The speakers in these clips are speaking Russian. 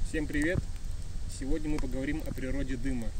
Всем привет! Сегодня мы поговорим о природе дыма.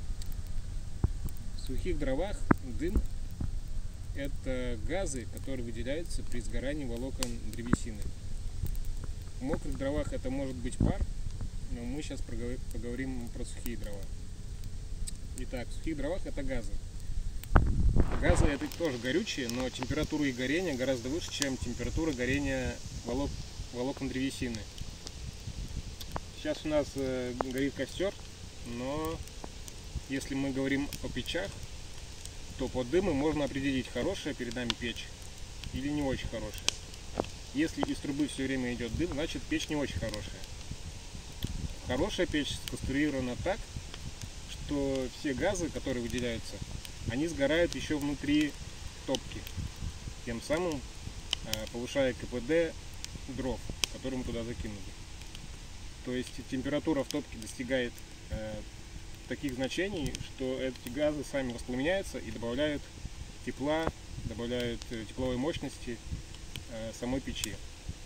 В сухих дровах дым – это газы, которые выделяются при сгорании волокон древесины. В мокрых дровах это может быть пар, но мы сейчас поговорим про сухие дрова. Итак, в сухих дровах это газы. Газы это тоже горючие, но температура их горения гораздо выше, чем температура горения волокон древесины. Сейчас у нас горит костер, но если мы говорим о печах, то по дыму можно определить, хорошая перед нами печь или не очень хорошая. Если из трубы все время идет дым, значит печь не очень хорошая. Хорошая печь сконструирована так, что все газы, которые выделяются, они сгорают еще внутри топки, тем самым повышая КПД дров, которые мы туда закинули. То есть температура в топке достигает таких значений, что эти газы сами воспламеняются и добавляют тепла, добавляют тепловой мощности самой печи.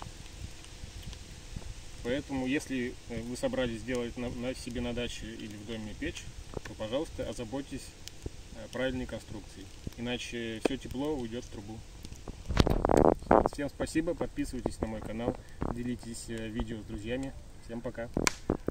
Поэтому, если вы собрались сделать себе на даче или в доме печь, то, пожалуйста, озаботьтесь правильной конструкцией, иначе все тепло уйдет в трубу. Всем спасибо, подписывайтесь на мой канал, делитесь видео с друзьями. Всем пока!